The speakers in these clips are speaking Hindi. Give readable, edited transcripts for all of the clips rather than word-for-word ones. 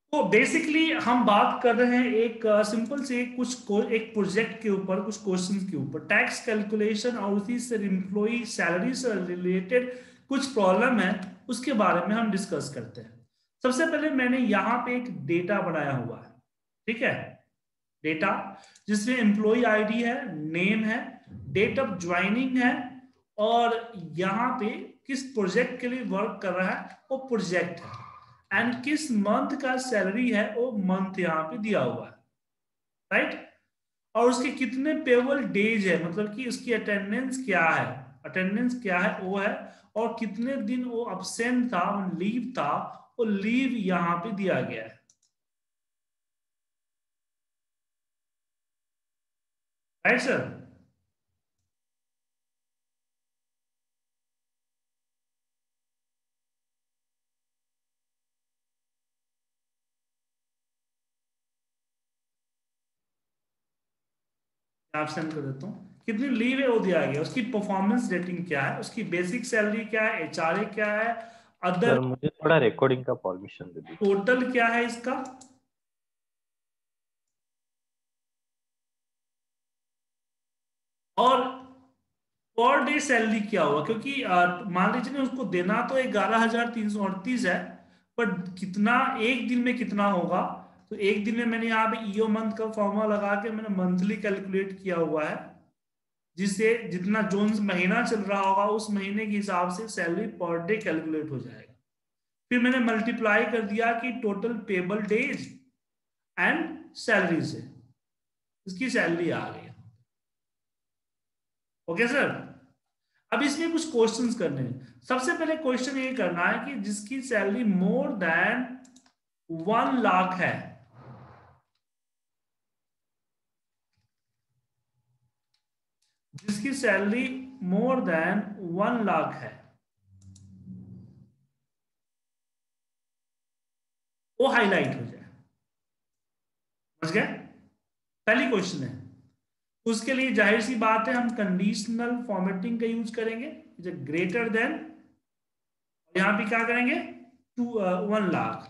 तो बेसिकली हम बात कर रहे हैं एक सिंपल से एक प्रोजेक्ट के ऊपर, कुछ क्वेश्चंस के ऊपर, टैक्स कैलकुलेशन और उसी से एम्प्लॉई सैलरी से रिलेटेड कुछ प्रॉब्लम है, उसके बारे में हम डिस्कस करते हैं। सबसे पहले मैंने यहाँ पे एक डेटा बनाया हुआ है, ठीक है, डेटा जिसमें एम्प्लॉय आईडी है, नेम है, डेट ऑफ ज्वाइनिंग है, और यहाँ पे किस प्रोजेक्ट के लिए वर्क कर रहा है वो प्रोजेक्ट है, एंड किस मंथ का सैलरी है वो मंथ यहाँ पे दिया हुआ है, राइट। और उसके कितने पेबल डेज है, मतलब कि उसकी अटेंडेंस क्या है, अटेंडेंस क्या है वो है, और कितने दिन वो अब्सेंट था, लीव था, वो लीव यहाँ पे दिया गया है, राइट सर। ऑप्शन कर देता हूँ, कितनी लीव है वो दिया गया, उसकी परफॉर्मेंस रेटिंग क्या है, उसकी बेसिक सैलरी क्या है, एचआरए क्या है, अदर सर मुझे थोड़ा रिकॉर्डिंग का परमिशन दे दीजिए। टोटल क्या है इसका, और पर डे सैलरी क्या हुआ, क्योंकि मान लीजिए ना उसको देना तो 11,338 है, पर कितना एक दिन में कितना होगा, तो एक दिन में मैंने यहाँ पे ईओ मंथ का फॉर्मूला लगा के मैंने मंथली कैलकुलेट किया हुआ है, जिससे जितना जोन महीना चल रहा होगा उस महीने के हिसाब से सैलरी पर डे कैलकुलेट हो जाएगा। फिर मैंने मल्टीप्लाई कर दिया कि total payable days and salary से इसकी सैलरी आ गई। Okay sir. अब इसमें कुछ क्वेश्चंस करने हैं। सबसे पहले क्वेश्चन ये करना है कि जिसकी सैलरी मोर देन 1 लाख है, जिसकी सैलरी मोर देन 1 लाख है, वो हाईलाइट हो जाए। समझ गए, पहली क्वेश्चन है। उसके लिए जाहिर सी बात है हम कंडीशनल फॉर्मेटिंग का यूज करेंगे, ग्रेटर देन, यहां पे क्या करेंगे, 1 लाख।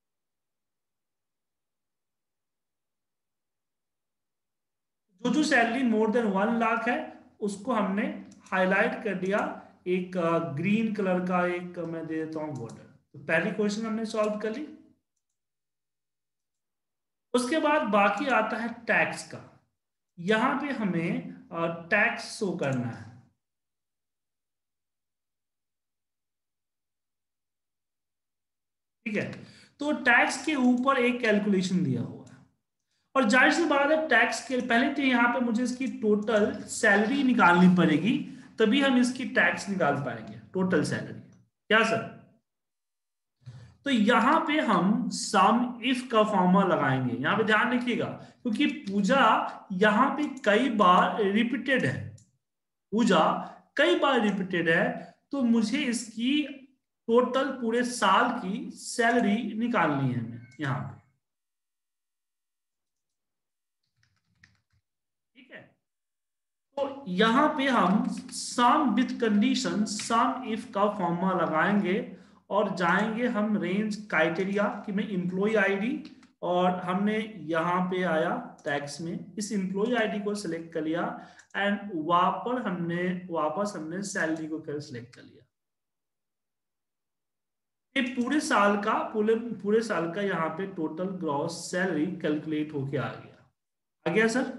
जो जो सैलरी मोर देन 1 लाख है उसको हमने हाईलाइट कर दिया, एक ग्रीन कलर का एक मैं दे देता हूं बॉर्डर। तो पहली क्वेश्चन हमने सॉल्व कर ली। उसके बाद बाकी आता है टैक्स का। यहां पे हमें टैक्स शो करना है, ठीक है। तो टैक्स के ऊपर एक कैलकुलेशन दिया हुआ है, और जाहिर सी बात है टैक्स के पहले तो यहाँ पे मुझे इसकी टोटल सैलरी निकालनी पड़ेगी, तभी हम इसकी टैक्स निकाल पाएंगे, टोटल सैलरी। क्या सर? तो यहां पे हम सम इफ का फॉर्मूला लगाएंगे, यहां पे ध्यान रखिएगा, क्योंकि पूजा यहां पे कई बार रिपीटेड है, पूजा कई बार रिपीटेड है, तो मुझे इसकी टोटल पूरे साल की सैलरी निकालनी है हमें यहां पे, ठीक है। तो यहां पे हम sum with condition sum if का फॉर्मूला लगाएंगे, और जाएंगे हम रेंज क्राइटेरिया कि मैं इम्प्लॉय आईडी, और हमने यहां पे आया टैक्स में इस इम्प्लॉय आईडी को सिलेक्ट कर लिया, एंड वापस हमने सैलरी को कर सिलेक्ट कर लिया। ये पूरे पूरे साल का यहाँ पे टोटल ग्रॉस सैलरी कैलकुलेट होके आ गया सर।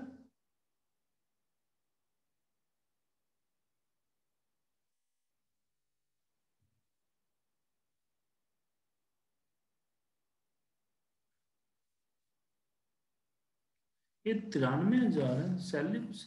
ये 93,000 है सैलरी कुछ।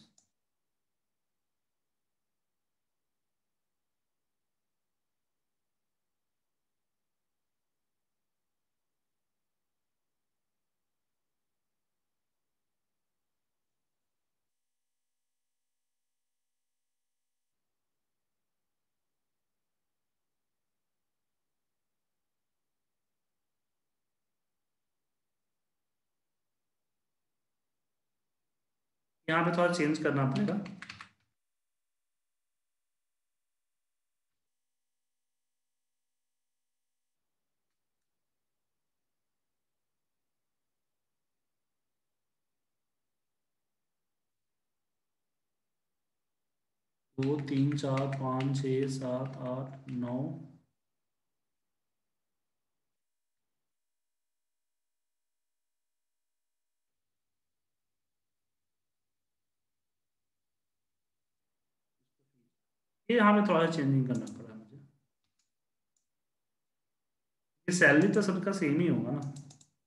यहाँ पे थोड़ा चेंज करना पड़ेगा। 2 3 4 5 6 7 8 9। ये यहाँ पे थोड़ा सा चेंजिंग करना पड़ा मुझे। ये सैलरी तो सबका सेम ही होगा ना।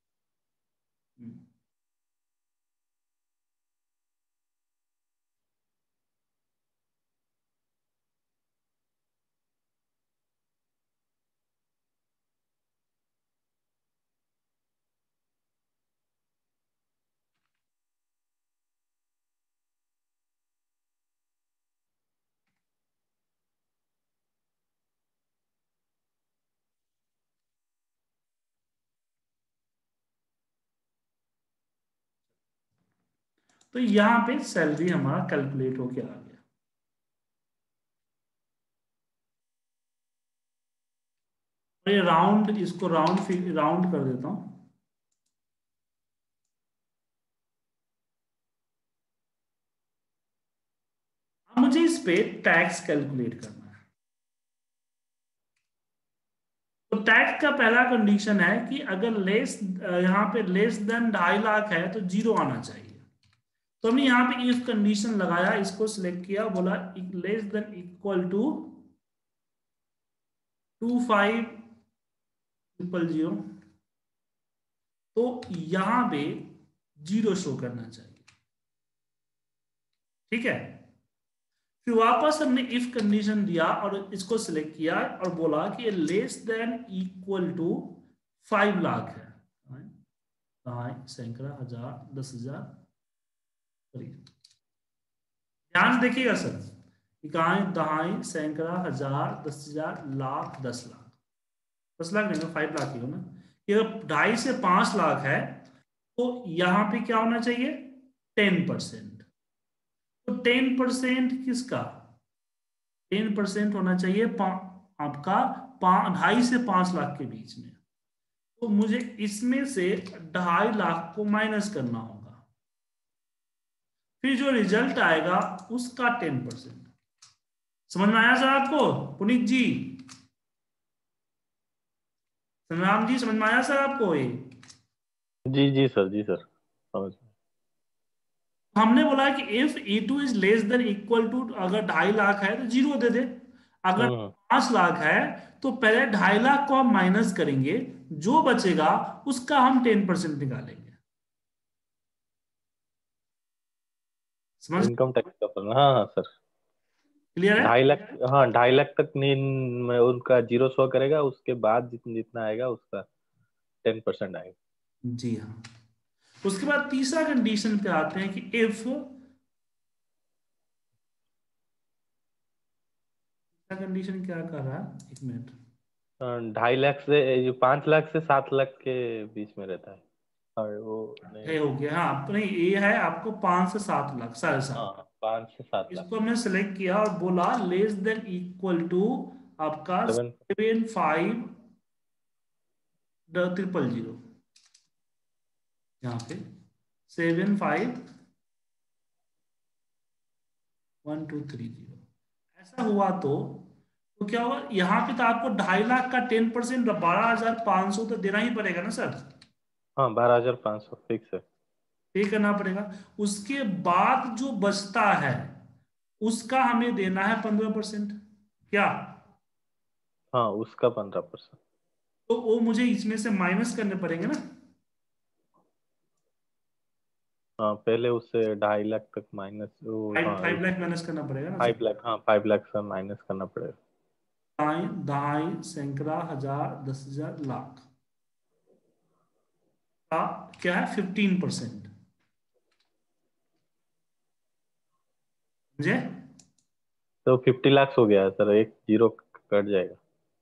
तो यहाँ पे सैलरी हमारा कैलकुलेट होके आ गया। और ये राउंड, इसको राउंड कर देता हूँ। अब मुझे इस पे टैक्स कैलकुलेट करना है। तो टैक्स का पहला कंडीशन है कि अगर यहाँ पे लेस देन 2.5 लाख है तो 0 आना चाहिए। तो हमने यहाँ पे इफ कंडीशन लगाया, इसको सिलेक्ट किया, बोला लेस देन इक्वल टू 25,000, तो यहां पे 0 शो करना चाहिए। ठीक है। फिर वापस हमने इफ कंडीशन दिया और इसको सिलेक्ट किया और बोला कि less than equal to 5 lakh है। सैकड़ा, हजार, 10,000। ध्यान से देखिएगा सर, इकाई, दहाई, सैकड़ा, हजार, 10,000, लाख, 10 लाख। 10 लाख नहीं, 5 लाख ही हो ना। ये 2.5 से 5 लाख है तो यहां पे क्या होना चाहिए? 10%। तो 10% किसका? 10% होना चाहिए आपका 2.5 से 5 लाख के बीच में। तो मुझे इसमें से 2.5 लाख को माइनस करना होगा, फिर जो रिजल्ट आएगा उसका 10%। समझ में आया सर आपको? पुनीत जी, संग्राम जी, समझ में आया सर आपको ये? जी जी सर, जी सर, समझ। हमने बोला कि if E2 is less than equal to, अगर 2.5 लाख है तो 0 दे दे। अगर हम्म 5 लाख है तो पहले 2.5 लाख को हम माइनस करेंगे, जो बचेगा उसका हम 10% निकालेंगे। समझ इनकम टैक्स का फॉर्मूला, हाँ हाँ सर। क्लियर है? 2.5 लाख, हाँ 2.5 लाख तक नहीं, में उनका 0 शो करेगा, उसके बाद जितना जितना आएगा उसका 10% आएगा। जी हाँ। उसके बाद तीसरा कंडीशन पे आते हैं कि इफ, कंडीशन क्या कर रहा है, एक मिनट। 2.5 लाख से, जो 5 लाख से 7 लाख के बीच में रहता है, और वो नहीं। है हो गया, हाँ, तो नहीं, ये है आपको 5 से 7 लाख, 7.5। हाँ, 5 से 7 लाख। इसको हमने सेलेक्ट किया और बोला लेस देन इक्वल टू आपका 7। 75,000, यहाँ पे 75,1,2,3,0, ऐसा हुआ तो क्या होगा? यहाँ पे तो आपको 2.5 लाख का 10%, 12,500 तो देना ही पड़ेगा ना सर। हाँ, 12,500 फिक्स है। पे करना पड़ेगा। उसके बाद जो बचता है उसका हमें देना है 15%। क्या? हाँ, उसका 15%। तो वो मुझे इसमें से माइनस करने पड़ेंगे ना। हाँ, पहले उससे 2.5 लाख तक माइनस, वो फाइव हाँ, फाइव लाख माइनस करना पड़ेगा ना सर। 5 लाख, हाँ 5 लाख से माइनस करना पड़ेगा। दाई, दहाई, सैकड़ा, हजार, 10,000, लाख का क्या है? 15%। समझे? तो 50 लाख हो गया सर, एक जीरो कट जाएगा।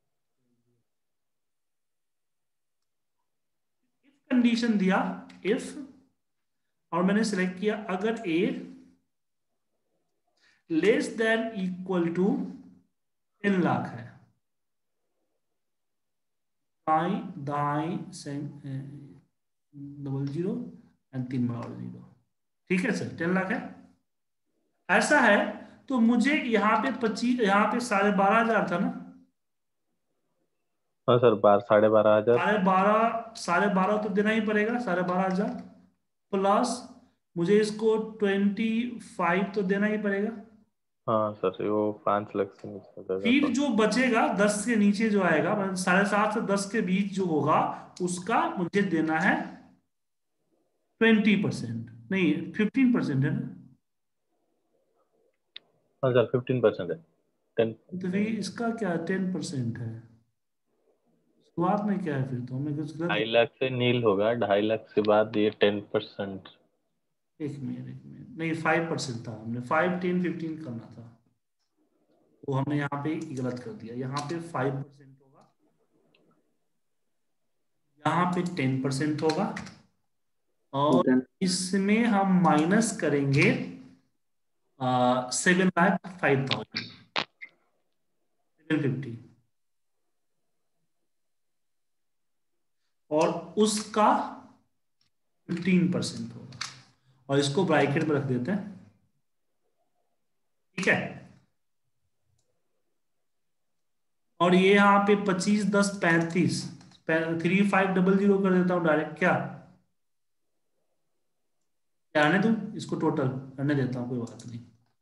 कंडीशन दिया इफ, और मैंने सेलेक्ट किया अगर A less than equal to 10 lakh है, दाई, दाई, 00 एंड 3 बार 0। ठीक है सर, 10 लाख है। ऐसा है तो मुझे यहाँ पे 25, यहाँ पे 12,500 था ना, हाँ सर, 12,500। 12,500 तो देना ही पड़ेगा, 12,500 प्लस मुझे इसको 25 तो देना ही पड़ेगा। हाँ सर, वो 5 लाख से नीचे हो जाएगा फिर तो। जो बचेगा 10 के नीचे जो आएगा, मतलब 7.5 से 10 के बीच जो होगा, उसका मुझे देना है 20%, नहीं 15% है ना। हाँ सर, 15% है। 10। तो फिर इसका क्या 10% है, शुरुआत में क्या है, फिर तो हमें कुछ गलत। 2.5 लाख से नील होगा, 2.5 लाख के बाद ये 10%। एक मिनट, नहीं 5% था, हमने 5, 10, 15 करना था, वो हमने यहाँ पे गलत कर दिया। यहाँ पे 5% होगा, यहाँ पे 10% होगा, और इसमें हम माइनस करेंगे 7,05,000, 750, और उसका 15% होगा, और इसको ब्रैकेट में रख देते हैं, ठीक है। और ये यहाँ पे 25, 10, 35, 3,500 कर देता हूँ डायरेक्ट, क्या क्या रहने दूँ इसको, टोटल रहने देता हूँ, कोई बात नहीं।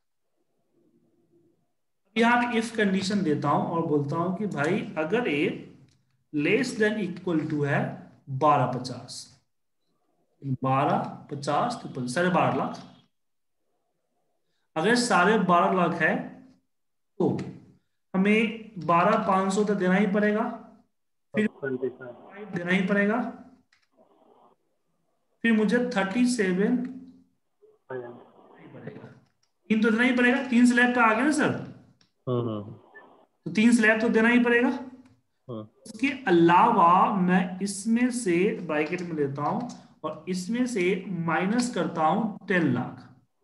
अब यहाँ पे इफ कंडीशन देता हूँ और बोलता हूँ कि भाई अगर A less than equal to है 12,50, 12,50 तो 12.5 लाख, अगर 12.5 लाख है तो हमें 12,500 तो देना ही पड़ेगा, फिर 5 देना ही पड़ेगा, फिर मुझे 37 पड़ेगा, 3 तो देना ही पड़ेगा, 3 स्लैब पे आ गया ना सर, हम्म। तो 3 स्लैब तो देना ही पड़ेगा। हम्म। उसके अलावा मैं इसमें से ब्रैकेट में लेता हूं और इसमें से माइनस करता हूं 10 लाख,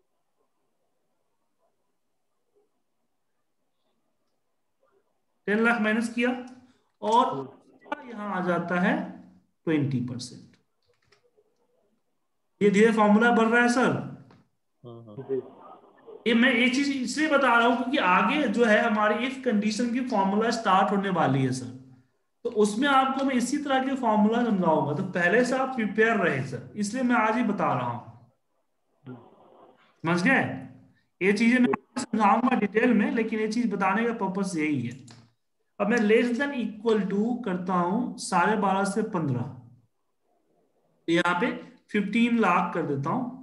10 लाख माइनस किया, और यहां आ जाता है 20%। ये धीरे फॉर्मूला बढ़ रहा है सर। हम्म। ये मैं एक चीज इसलिए बता रहा हूं क्योंकि आगे जो है हमारी इफ कंडीशन की फॉर्मूला स्टार्ट होने वाली है सर, तो उसमें आपको मैं इसी तरह के फॉर्मूला समझाऊंगा, तो पहले से आप प्रिपेयर रहे सर, इसलिए मैं आज ही बता रहा हूं, समझ गए। ये चीजें मैं समझाऊंगा डिटेल में, लेकिन ये चीज बताने का पर्पस यही है। अब मैं लेस देन इक्वल टू करता हूं 12.5 से 15, यहाँ पे 15 लाख कर देता हूं।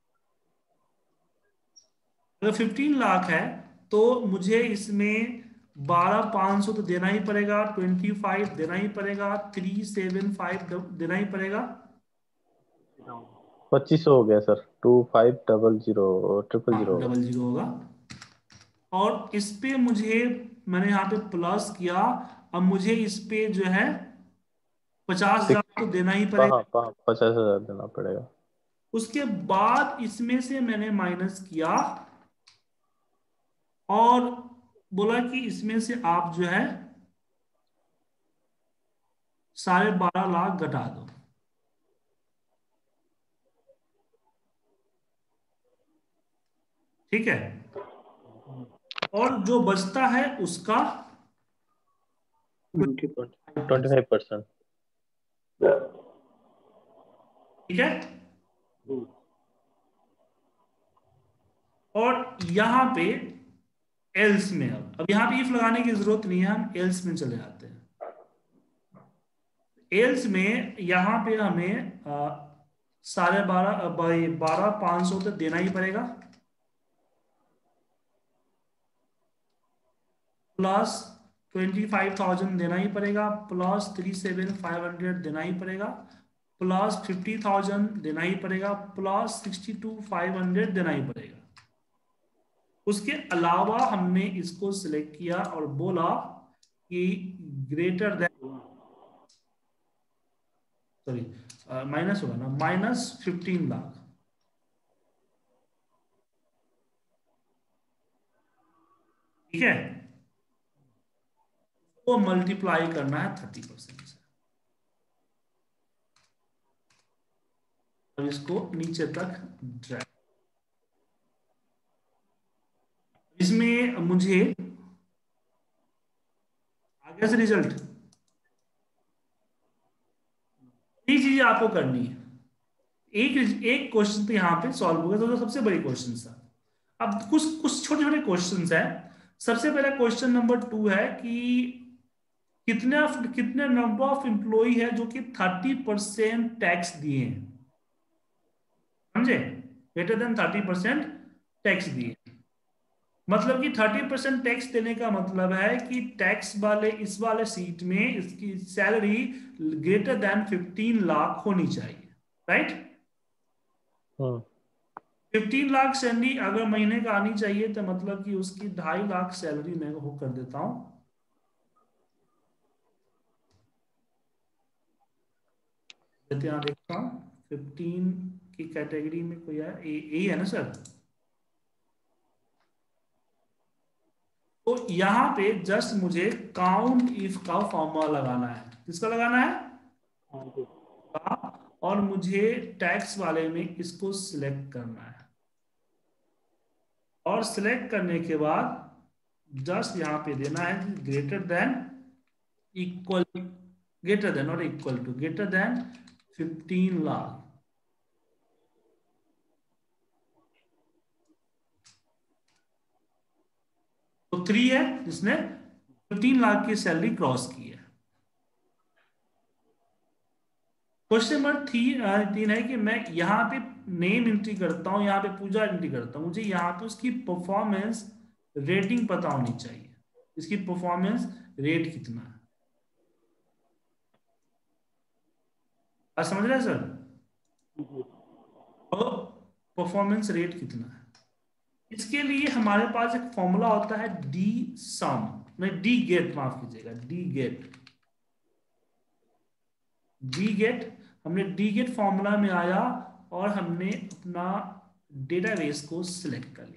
अगर 15 लाख है तो मुझे इसमें 12,500 तो देना ही पड़ेगा, 25 देना ही पड़ेगा, 375 देना ही पड़ेगा, 2500 हो गया सर, 2500 ट्रिपल हाँ जीरो होगा। 00 होगा। और इस पे मुझे, मैंने यहाँ पे प्लस किया, अब मुझे इस पे जो है 50,000 सिक्स। तो देना ही हाँ पड़ेगा। हाँ, 50,000 देना पड़ेगा। उसके बाद इसमें से मैंने माइनस किया और बोला कि इसमें से आप जो है 12.5 लाख घटा दो, ठीक है। और जो बचता है उसका 5%, 25%। ठीक है। और यहां पे एल्स में, अब यहाँ पे इफ लगाने की जरूरत नहीं है, हम एल्स में चले आते हैं। एल्स में यहाँ पे हमें 12,500 तो देना ही पड़ेगा, प्लस 25,000 देना ही पड़ेगा, प्लस 37,500 देना ही पड़ेगा, प्लस 50,000 देना ही पड़ेगा, प्लस 62,500 देना ही पड़ेगा। उसके अलावा हमने इसको सिलेक्ट किया और बोला कि ग्रेटर देन, सॉरी माइनस होगा ना, -15 लाख, ठीक है। तो मल्टीप्लाई करना है 30% से, अब इसको नीचे तक ड्रैग, इसमें मुझे आगे से रिजल्ट, ये चीज आपको करनी है। एक एक क्वेश्चन तो यहाँ पे सॉल्व हो गया, तो सबसे बड़ी क्वेश्चन था। अब कुछ कुछ छोटे छोटे क्वेश्चन है। सबसे पहला क्वेश्चन नंबर 2 है कि कितने कितने नंबर ऑफ एम्प्लॉई है जो कि 30% टैक्स दिए हैं, समझे, ग्रेटर देन 30% टैक्स दिए। मतलब कि 30% टैक्स देने का मतलब है कि टैक्स वाले इस वाले सीट में इसकी सैलरी ग्रेटर देन 15 लाख होनी चाहिए, राइट। 15 लाख सैलरी अगर महीने का आनी चाहिए तो मतलब कि उसकी 2.5 लाख सैलरी मैं वो कर देता हूं। यहाँ देखता हूँ 15 की कैटेगरी में कोई है, ए है ना सर। तो यहाँ पे जस्ट मुझे काउंट इफ का फॉर्मूला लगाना है। किसका लगाना है? और मुझे टैक्स वाले में इसको सिलेक्ट करना है, और सिलेक्ट करने के बाद जस्ट यहां पे देना है greater than equal, greater than और equal to, greater than 15 lakh. तो 3 है जिसने 15 लाख की सैलरी क्रॉस की है। क्वेश्चन नंबर 3 है कि मैं यहाँ पे नेम एंट्री करता हूँ, यहाँ पे पूजा एंट्री करता हूँ, मुझे यहाँ पे उसकी परफॉर्मेंस रेटिंग पता होनी चाहिए। इसकी परफॉर्मेंस रेट कितना है, आप समझ रहे हैं सर? तो परफॉर्मेंस रेट कितना है, इसके लिए हमारे पास एक फॉर्मूला होता है डी सम, नहीं डी गेट, माफ कीजिएगा, डी गेट। डी गेट, हमने डी गेट फॉर्मूला में आया और हमने अपना डेटाबेस को सिलेक्ट कर लिया।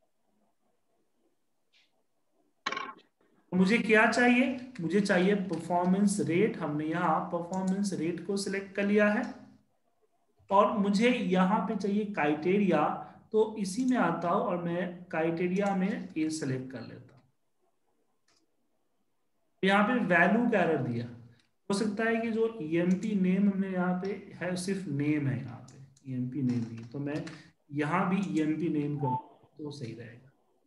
मुझे क्या चाहिए? मुझे चाहिए परफॉर्मेंस रेट। हमने यहाँ परफॉर्मेंस रेट को सिलेक्ट कर लिया है, और मुझे यहाँ पे चाहिए क्राइटेरिया, तो इसी में आता हूं और मैं क्राइटेरिया में ए सेलेक्ट कर लेता हूं। यहाँ पे वैल्यू का एरर दिया, हो सकता है कि जो ईएमपी नेम हमने यहाँ पे है सिर्फ नेम है, यहाँ पे ईएमपी नेम नहीं, तो मैं यहाँ भी ईएमपी नेम करूँ तो सही रहेगा।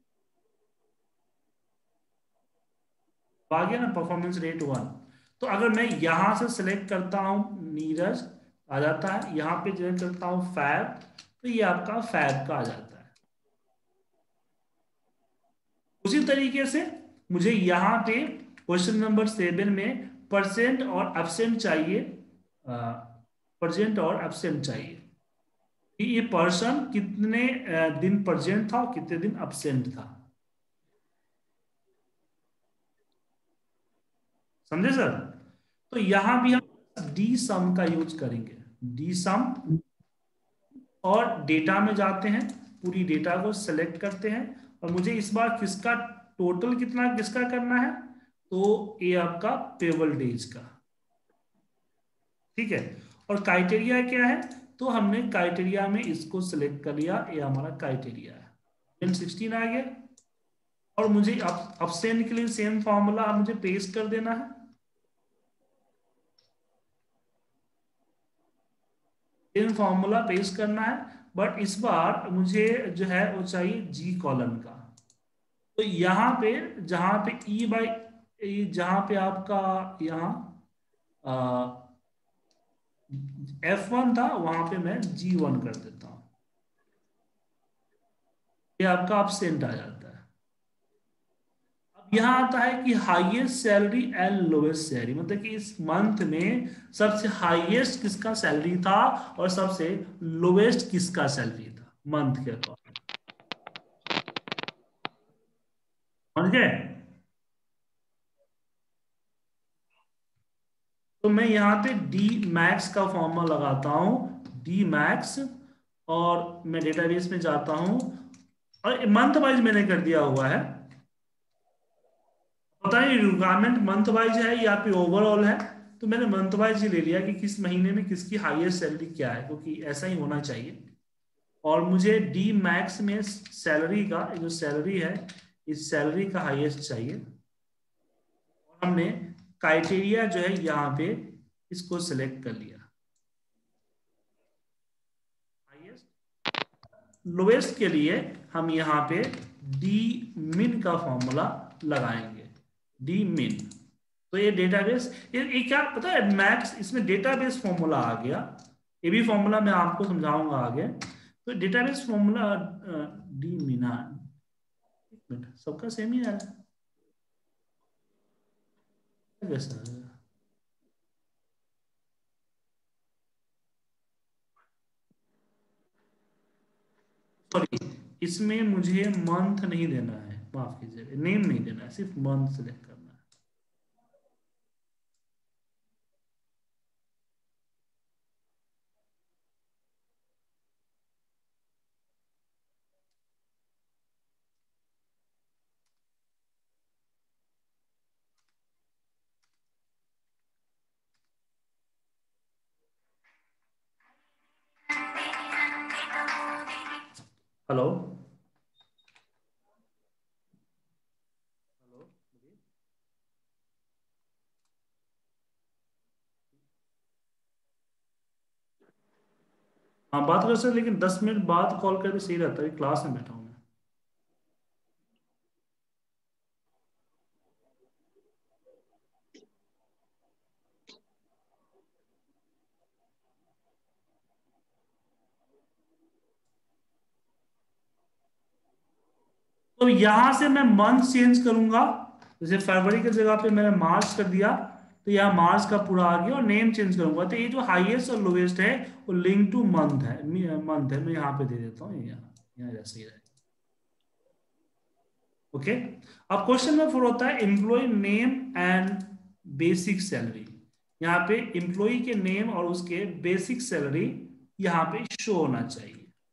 आ गया ना परफॉर्मेंस रेट 1। तो अगर मैं यहां से सिलेक्ट करता हूं नीरज, आ जाता है। यहाँ पे सिलेक्ट करता हूं फैब, तो ये आपका फैब का आ जाता है। उसी तरीके से मुझे यहाँ पे क्वेश्चन नंबर 7 में परसेंट और एब्सेंट चाहिए, परसेंट और एब्सेंट चाहिए कि ये पर्सन कितने दिन प्रेजेंट था और कितने दिन एब्सेंट था, समझे सर? तो यहां भी हम डी सम का यूज करेंगे, डी सम, और डेटा में जाते हैं, पूरी डेटा को सेलेक्ट करते हैं, और मुझे इस बार किसका टोटल कितना किसका करना है, तो ये आपका पेबल डेज का, ठीक है। और क्राइटेरिया क्या है? तो हमने क्राइटेरिया में इसको सिलेक्ट कर लिया, ये हमारा क्राइटेरिया है। 16 आ गया, और मुझे अब्सेंट के लिए सेम फॉर्मूला मुझे पेस्ट कर देना है। सेम फॉर्मूला पेस्ट करना है, बट इस बार मुझे जो है वो चाहिए जी कॉलम का। तो यहाँ पे जहां पे ई बाई, जहां पे आपका यहाँ F1 था, वहां पे मैं G1 कर देता हूं, ये आपका एब्सेंट आ जाता है। अब यहां आता है कि highest salary and lowest salary, मतलब कि इस मंथ में सबसे हाईएस्ट किसका सैलरी था और सबसे लोएस्ट किसका सैलरी था मंथ के अकॉर्डिंग, समझ गए? तो मैं यहाँ पे डी मैक्स का फॉर्मूला लगाता हूं, डी मैक्स, और मैं डेटाबेस में जाता हूं, और मंथ वाइज मैंने कर दिया हुआ है। पता नहीं रिक्वायरमेंट मंथ वाइज है या फिर ओवरऑल है, तो मैंने मंथ वाइज ही ले लिया कि किस महीने में किसकी हाईएस्ट सैलरी क्या है, क्योंकि ऐसा ही होना चाहिए। और मुझे डी मैक्स में सैलरी का जो सैलरी है इस सैलरी का हाईएस्ट चाहिए, और हमने क्राइटेरिया जो है यहाँ पे इसको सिलेक्ट कर लिया, हाईएस्ट। लोएस्ट के लिए हम यहाँ पे डी मिन का फॉर्मूला लगाएंगे, डी मिन। तो ये डेटाबेस, ये क्या पता है, मैक्स इसमें डेटाबेस फॉर्मूला आ गया, ये भी फॉर्मूला मैं आपको समझाऊंगा आगे। तो डेटाबेस फॉर्मूला डी मिना, एक मिनट, सबका सेम ही है कैसा, सॉरी, इसमें मुझे मंथ नहीं देना है, माफ कीजिएगा, नेम नहीं देना है, सिर्फ मंथ सेलेक्ट करना है। हेलो, हाँ बात कर सकते, लेकिन 10 मिनट बाद कॉल करके सही रहता है, क्लास में बैठा हूँ मैं। तो यहां से मैं मंथ चेंज करूंगा, जैसे फरवरी की जगह पे मैंने मार्च कर दिया, तो यहाँ मार्च का पूरा आ गया, और नेम चेंज करूंगा, तो ये जो हाईएस्ट और लोएस्ट है वो लिंक टू मंथ है, मंथ है, मैं यहाँ पे दे देता हूँ, यहाँ यहाँ जैसे ही रहेगा। ओके। अब क्वेश्चन नंबर 4 होता है employee name and basic salary. यहाँ पे एम्प्लॉय के नेम और उसके बेसिक सैलरी यहाँ पे शो होना चाहिए।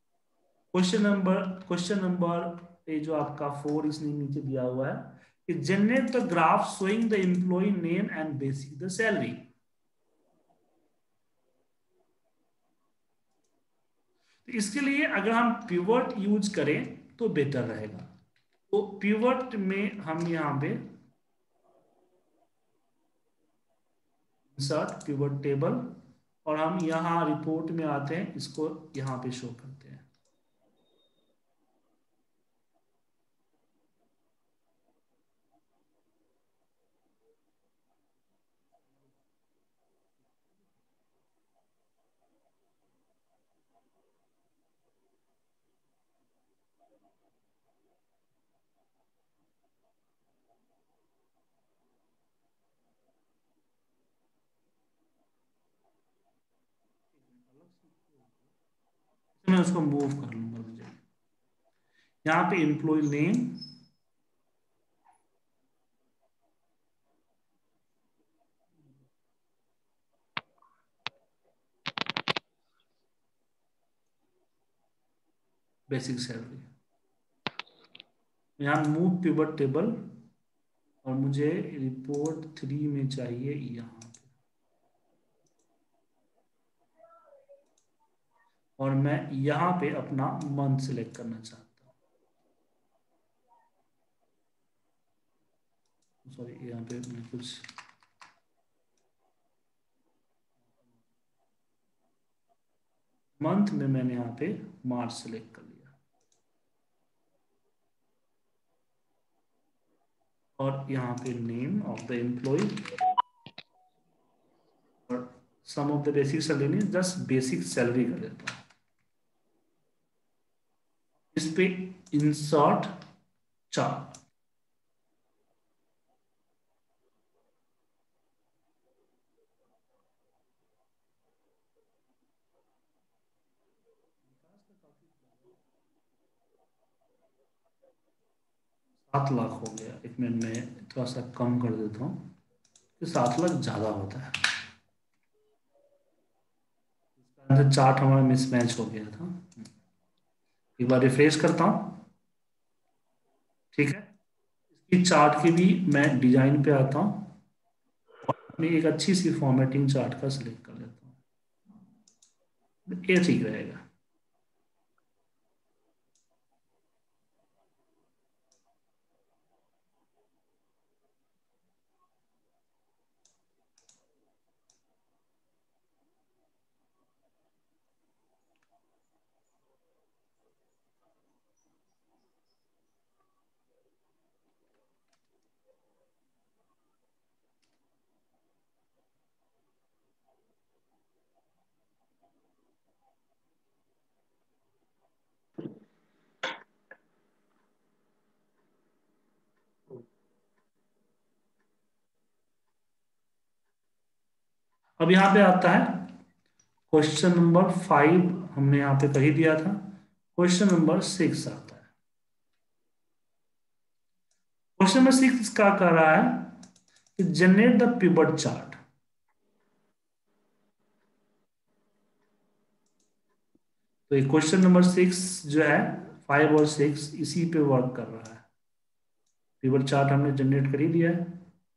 क्वेश्चन नंबर ये जो आपका 4 इसने नीचे दिया हुआ है कि generate the graph showing the employee name and basic the salary. तो इसके लिए अगर हम पिवट यूज करें तो बेटर रहेगा। तो पिवट में हम यहाँ पे इंसर्ट पिवट टेबल, और हम यहाँ रिपोर्ट में आते हैं, इसको यहाँ पे शो करते हैं। मैं उसको मूव कर लूंगा, मुझे यहाँ पे एम्प्लॉय नेम, बेसिक सैलरी, यहाँ मूव पिवट टेबल, और मुझे रिपोर्ट 3 में चाहिए यहाँ पे, और मैं यहाँ पे अपना मंथ सिलेक्ट करना चाहता हूँ। सॉरी, यहाँ पे मैं कुछ मंथ में मैंने यहाँ पे मार्च सिलेक्ट कर लिया, और यहाँ पे नेम ऑफ द एम्प्लॉय, और sum of the basic salary, just basic salary कर देता हूँ। इस पे इंसर्ट चार्ट, सात लाख हो गया, एक मिनट में थोड़ा सा कम कर देता हूँ, 7 लाख ज्यादा होता है, चार्ट हमारा मिसमैच हो गया था। एक बार रिफ्रेश करता हूँ, ठीक है। इसकी चार्ट की भी मैं डिजाइन पे आता हूँ, और अपनी एक अच्छी सी फॉर्मेटिंग चार्ट का सिलेक्ट कर लेता हूँ, ये ठीक रहेगा। अब यहाँ पे आता है क्वेश्चन नंबर 5, हमने यहाँ पे कर ही दिया था। क्वेश्चन नंबर 6 आता है। क्वेश्चन नंबर 6 का कह रहा है कि जनरेट द पिवट चार्ट। तो ये क्वेश्चन नंबर 6 जो है, 5 और 6 इसी पे वर्क कर रहा है। पिवट चार्ट हमने जनरेट कर ही दिया है।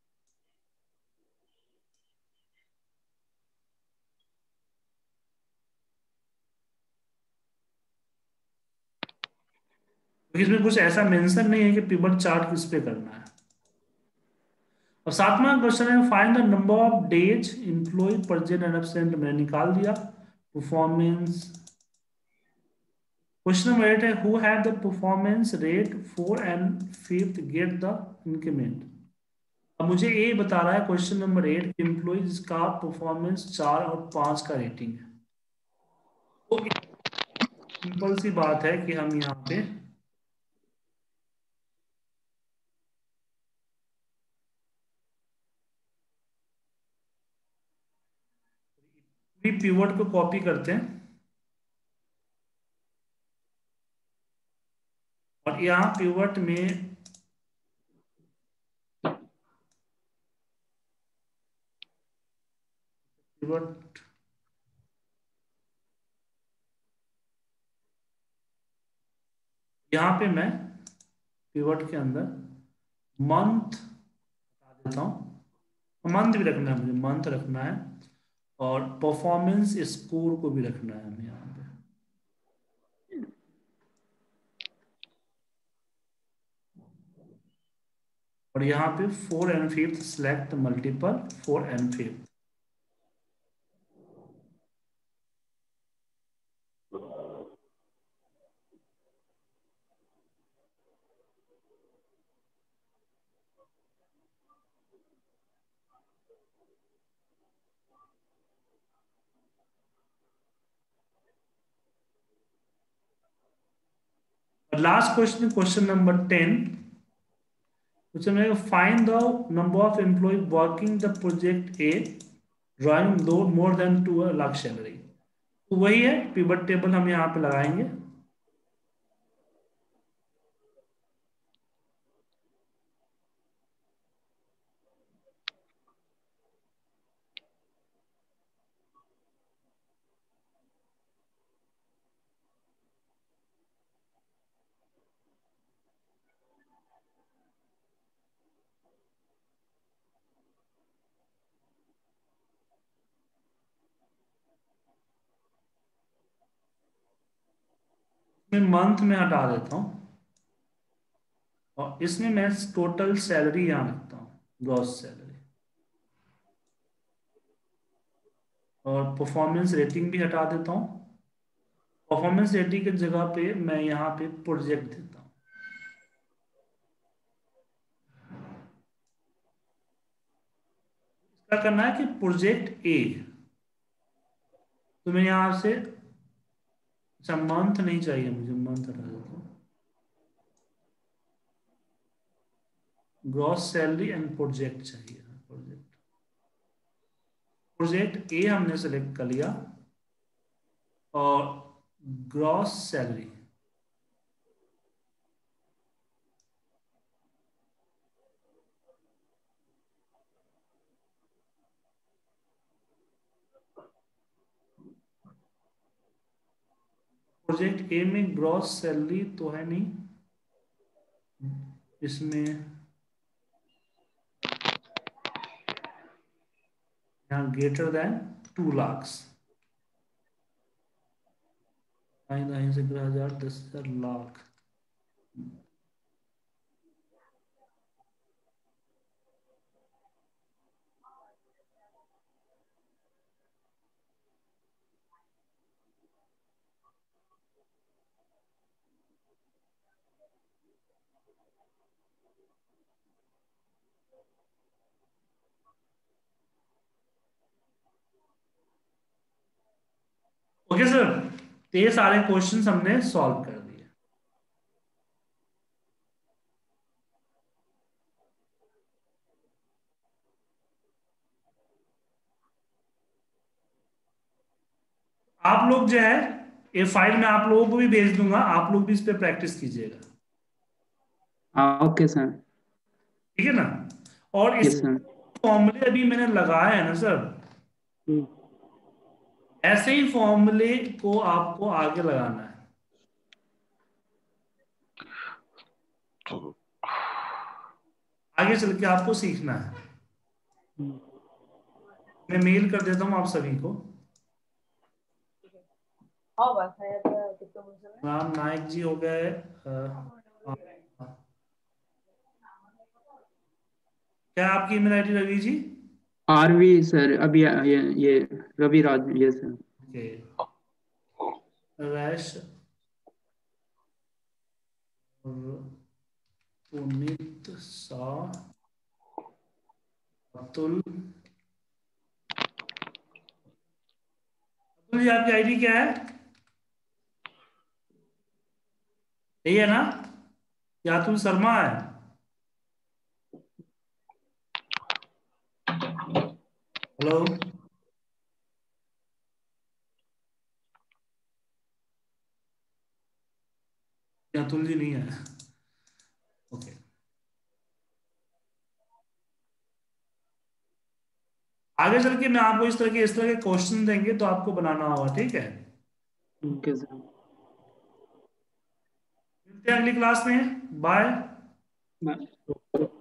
तो इसमें कुछ ऐसा मेंशन नहीं है कि पिवट चार्ट किस पे करना है। और सातवां क्वेश्चन है, find the number of days employee present and absent, मैंने निकाल दिया। परफॉर्मेंस। क्वेश्चन नंबर 8 है, who have the performance rate 4 and 5 get the increment. अब मुझे ये बता रहा है क्वेश्चन नंबर 8, एम्प्लॉइज का परफॉर्मेंस 4 और 5 का रेटिंग है। तो सिंपल सी बात है कि हम यहाँ पे पिवट को कॉपी करते हैं और यहाँ पिवट में पिवट यहाँ पे मैं पिवट के अंदर मंथ बता देता हूँ। मंथ भी रखना है, मुझे मंथ रखना है और परफॉर्मेंस स्कोर को भी रखना है हमें यहाँ पे। और यहाँ पे 4 एंड 5 सिलेक्ट मल्टीपल 4 एंड 5। और last question, question number 10, question है find the number of employee working the project A drawing load more than 2 lakh salary. तो वही है, पिवट टेबल हम यहाँ पे लगाएंगे। मैं मंथ में हटा देता हूँ और इसमें मैं टोटल सैलरी यहाँ लिखता हूँ, ग्रॉस सैलरी। और परफॉर्मेंस रेटिंग भी हटा देता हूँ। परफॉर्मेंस रेटिंग की जगह पे मैं यहाँ पे प्रोजेक्ट देता हूँ। क्या करना है कि प्रोजेक्ट ए, तो मैं यहाँ से, अच्छा मंथ नहीं चाहिए मुझे, मंथ हटा देता हूँ। ग्रॉस सैलरी एंड प्रोजेक्ट चाहिए। प्रोजेक्ट प्रोजेक्ट ए हमने सेलेक्ट कर लिया और ग्रॉस सैलरी। प्रोजेक्ट ए में ग्रॉस सैलरी तो है नहीं, इसमें यहाँ greater than 2 lakh, 10,000, 10,000, lakh. Okay sir, तो ये सारे क्वेश्चंस हमने सॉल्व कर दिए। आप लोग जो है ये फाइल मैं आप लोगों को भी भेज दूंगा, आप लोग भी इस पे प्रैक्टिस कीजिएगा, हाँ ओके सर। ठीक है ना। और इस यस सर। फॉर्मूले अभी मैंने लगाया है ना सर, ऐसे ही फॉर्मूले को आपको आगे लगाना है। आगे चल के आपको सीखना है। मैं मेल कर देता हूँ आप सभी को। राम नायक जी हो गए। क्या है आपकी email ID Ravi ji? R V sir, अभी ये रवि राज, ये सर। ओके, रैश और पुनीत शाह, अतुल। अतुल जी आपकी आईडी क्या है? यही है ना, या अतुल शर्मा है? हेलो, या अतुल जी नहीं है? ओके, आगे चल के मैं आपको इस तरह के क्वेश्चन देंगे तो आपको बनाना होगा, ठीक है। Okay sir. मिलते हैं अगली क्लास में, बाय।